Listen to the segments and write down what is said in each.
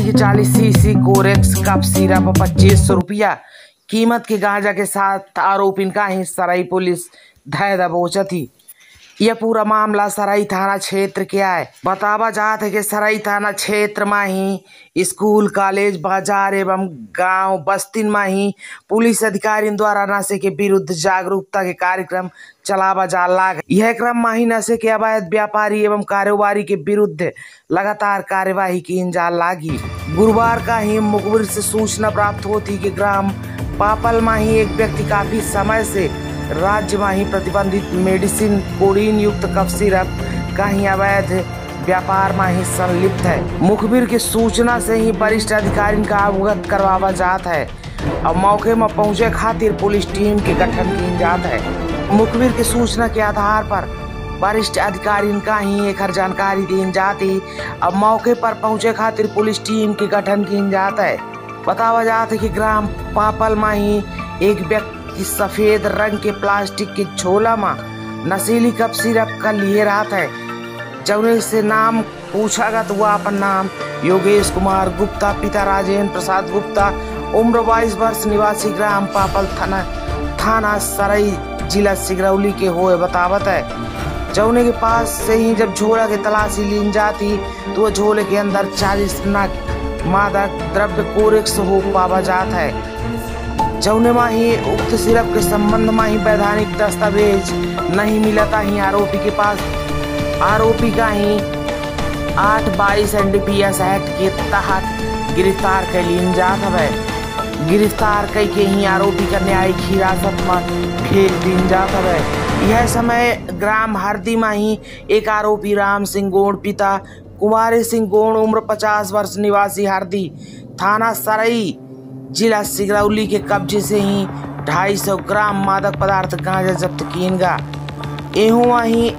देखिए 40 CC Corex cup syrup 2500 रुपया कीमत के गांजा के साथ आरोपी का ही सराई पुलिस धय दबोचा थी। यह पूरा मामला सराई थाना क्षेत्र के है। बतावा जात है कि सराई थाना क्षेत्र में ही स्कूल कॉलेज बाजार एवं गांव बस्तीन में ही पुलिस अधिकारियों द्वारा नशे के विरुद्ध जागरूकता के कार्यक्रम चलावा जा लाग। यह क्रम में ही नशे के अवैध व्यापारी एवं कारोबारी के विरुद्ध लगातार कार्यवाही की जा लागी। गुरुवार का ही मुखबिर से सूचना प्राप्त होती कि ग्राम पापल में ही एक व्यक्ति काफी समय से राज्य में ही प्रतिबंधित मेडिसिन कोडीन युक्त कफ सिरप का ही अवैध व्यापार में ही संलिप्त है। मुखबिर की सूचना से ही वरिष्ठ अधिकारी का अवगत करवावा जात है और मौके में पहुंचे खातिर पुलिस टीम के गठन की जात है। मुखबिर की सूचना के आधार पर वरिष्ठ अधिकारी का ही एक जानकारी दी जाती अब मौके पर पहुंचे खातिर पुलिस टीम के गठन की जात है। बतावा जाता है कि ग्राम पापल में ही एक व्यक्ति सफेद रंग के प्लास्टिक के झोला में नशीली कप सिरप का लिए रहता है। जौने से नाम पूछा गया तो वह अपन नाम योगेश कुमार गुप्ता, पिता राजेंद्र प्रसाद गुप्ता, उम्र 22 वर्ष, निवासी ग्राम पापल थाना सराई जिला सिगरौली के हुए बतावत है। जौने के पास से ही जब झोला की तलाशी ली जाती तो वह झोले के अंदर 40 नग मादक द्रव्य कोरेक्स हो पावा जाता है। जौने में ही उक्त सिरप के संबंध में ही वैधानिक दस्तावेज नहीं मिलता ही आरोपी के पास आरोपी का ही 8/22 NDPS एक्ट के तहत गिरफ्तार कर ली जात है। गिरफ्तार कई के ही आरोपी का न्यायिक हिरासत में भेज दी जात है। यह समय ग्राम हरदी में ही एक आरोपी राम सिंह गोड़, पिता कुमारी सिंह गोड़, उम्र 50 वर्ष, निवासी हरदी थाना सराई जिला सिगरौली के कब्जे से ही 250 ग्राम मादक पदार्थ गांजा जब्त किएगा। एहुआ ही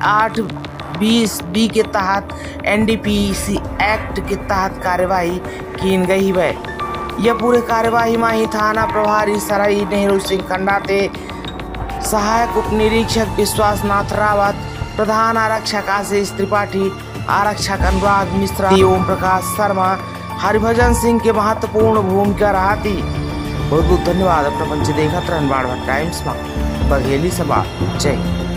8(20)B के तहत NDPC एक्ट के तहत कार्यवाही की गई है। यह पूरे कार्यवाही में ही थाना प्रभारी सराई नेहरू सिंह खंडाते, सहायक उप निरीक्षक विश्वास नाथ रावत, प्रधान आरक्षक आशीष त्रिपाठी, आरक्षक अनुराग मिश्रा, ओम प्रकाश शर्मा, हरिभजन सिंह के महत्वपूर्ण भूमिका रही। बहुत बहुत धन्यवाद। प्रपंच देखत रहन बाड़ टाइम्स में बघेली सभा। जय।